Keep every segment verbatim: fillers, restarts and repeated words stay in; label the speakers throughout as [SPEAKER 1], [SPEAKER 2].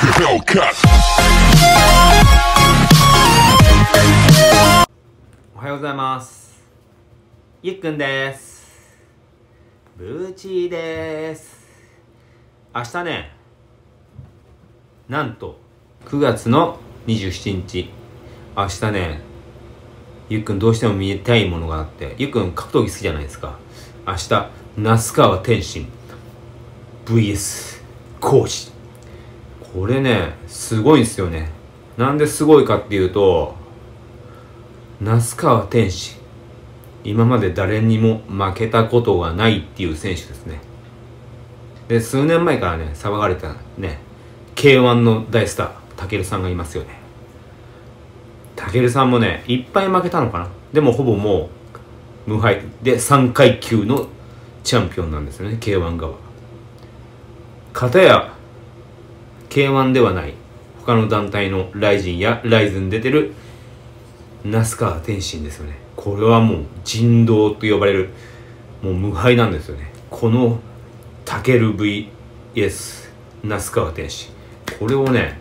[SPEAKER 1] おはようございます。ゆっくんです。ブーチーです。明日ね、なんとくがつのにじゅうしちにち、明日ね、ゆっくんどうしても見たいものがあって、ゆっくん格闘技好きじゃないですか。明日那須川天心 ブイエス コージ、これねすごいんですよね。なんですごいかっていうと、那須川天心、今まで誰にも負けたことがないっていう選手ですね。で、数年前からね騒がれたね ケーワン の大スタータケルさんがいますよね。タケルさんもねいっぱい負けたのかな。でもほぼもう無敗でさんかいきゅうのチャンピオンなんですよね、 ケーワン 側。かたや ケーワン ではない他の団体のライジンやライズに出てる那須川天心ですよね。これはもう人道と呼ばれるもう無敗なんですよね。このタケル ブイエス 那須川天心、これをね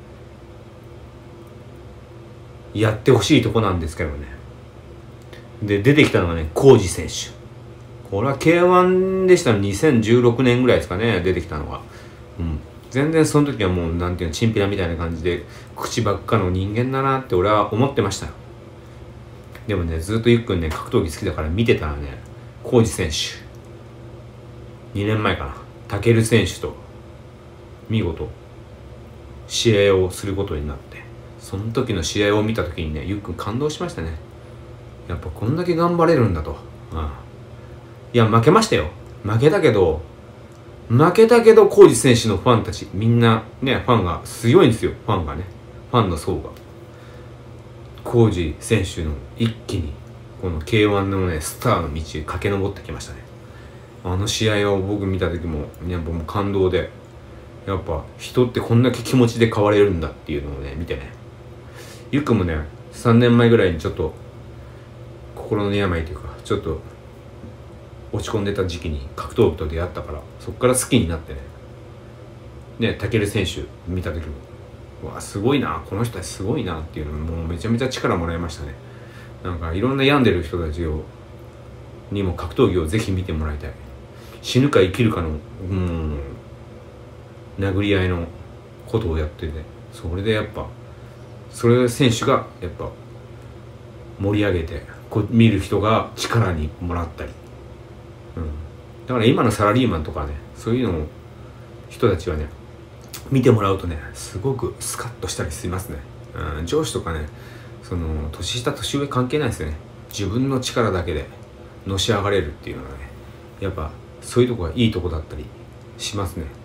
[SPEAKER 1] やってほしいとこなんですけどね。で出てきたのがねコージ選手。これは ケーワン でしたらにせんじゅうろくねんぐらいですかね、出てきたのが。うん、全然その時はもうなんていうのチンピラみたいな感じで口ばっかの人間だなって俺は思ってましたよ。でもねずっとゆっくんね格闘技好きだから見てたらね、コージ選手にねんまえかな、タケル選手と見事試合をすることになって、その時の試合を見た時にねゆっくん感動しましたね。やっぱこんだけ頑張れるんだと。うん、いや負けましたよ、負けたけど負けたけどコージ選手のファンたちみんなね、ファンが強いんですよ。ファンがね、ファンの層がコージ選手の一気にこの ケーワン のねスターの道へ駆け上ってきましたね。あの試合を僕見た時もやっぱもう感動で、やっぱ人ってこんだけ気持ちで変われるんだっていうのをね見てね、ゆくもねさんねんまえぐらいにちょっと心の病というかちょっと落ち込んでた時期に格闘技と出会ったから、そこから好きになってね、ねタケル選手見た時もうわすごいな、この人はすごいなっていうのもうめちゃめちゃ力もらいましたね。なんかいろんな病んでる人たちをにも格闘技をぜひ見てもらいたい。死ぬか生きるかのうん殴り合いのことをやってて、それでやっぱそれ選手がやっぱ盛り上げてこう見る人が力にもらったり、うん、だから今のサラリーマンとかねそういうのを人たちはね見てもらうとねすごくスカッとしたりしますね。うん、上司とかねその年下年上関係ないですよね。自分の力だけでのし上がれるっていうのはねやっぱそういうとこがいいとこだったりしますね。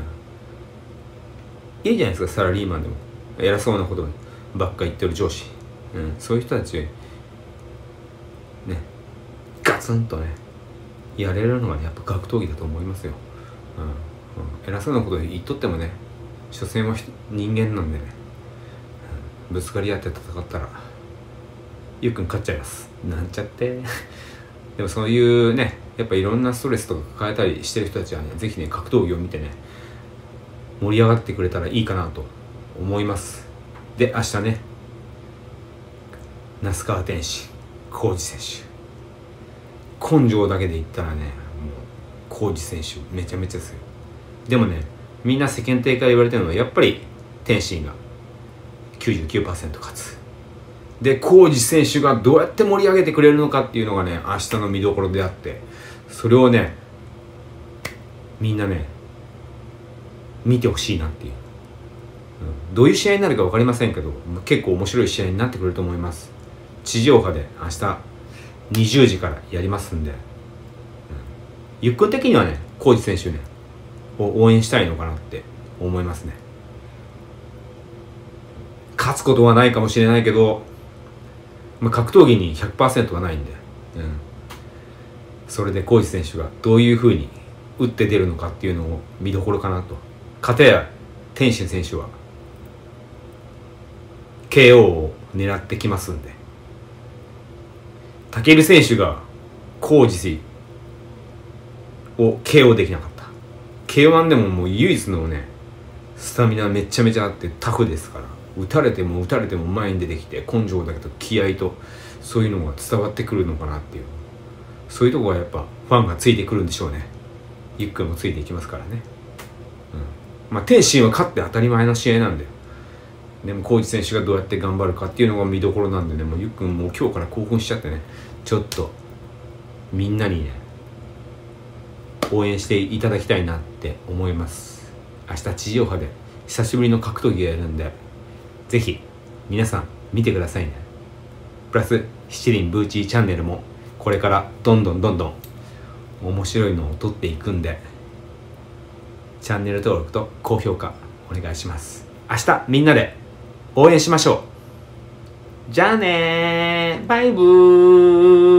[SPEAKER 1] うん、いいじゃないですか、サラリーマンでも偉そうなことばっか言ってる上司、うん、そういう人たちねガツンとねやれるのは、ね、やっぱ格闘技だと思いますよ。うんうん、偉そうなこと言っとってもね所詮は人間なんでね、うん、ぶつかり合って戦ったらゆっくん勝っちゃいますなんちゃってでもそういうねやっぱいろんなストレスとか抱えたりしてる人たちはねぜひね格闘技を見てね盛り上がってくれたらいいかなと思います。で明日ね那須川天心コージ選手、根性だけで言ったらねもうコージ選手めちゃめちゃ強い。でもねみんな世間体から言われてるのはやっぱり天心が きゅうじゅうきゅうパーセント 勝つ。でコージ選手がどうやって盛り上げてくれるのかっていうのがね明日の見どころであって、それをねみんなね見てほしいなっていう、うん、どういう試合になるか分かりませんけど結構面白い試合になってくると思います。地上波で明日にじゅうじからやりますんで、うん、ゆっくん的にはねコージ選手ねを応援したいのかなって思いますね。勝つことはないかもしれないけど、まあ、格闘技に ひゃくパーセント はないんで、うん、それでコージ選手がどういうふうに打って出るのかっていうのを見どころかなと。かたや天心選手は ケーオー を狙ってきますんで、タケル選手がコージを ケーオー できなかった。ケーワン でももう唯一のねスタミナめちゃめちゃあってタフですから、打たれても打たれても前に出てきて根性だけど気合とそういうのが伝わってくるのかなっていう、そういうとこがやっぱファンがついてくるんでしょうね。ゆっくんもついていきますからね。うん、まあ天心は勝って当たり前の試合なんだよ。でも浩二選手がどうやって頑張るかっていうのが見どころなんでね、もうゆっくんもう今日から興奮しちゃってね、ちょっとみんなにね応援していただきたいなって思います。明日地上波で久しぶりの格闘技をやるんで、ぜひ皆さん見てくださいね。プラス七輪ブーチーチャンネルもこれからどんどんどんどん面白いのを撮っていくんで、チャンネル登録と高評価お願いします。明日みんなで応援しましょう。じゃあねー、バイブー。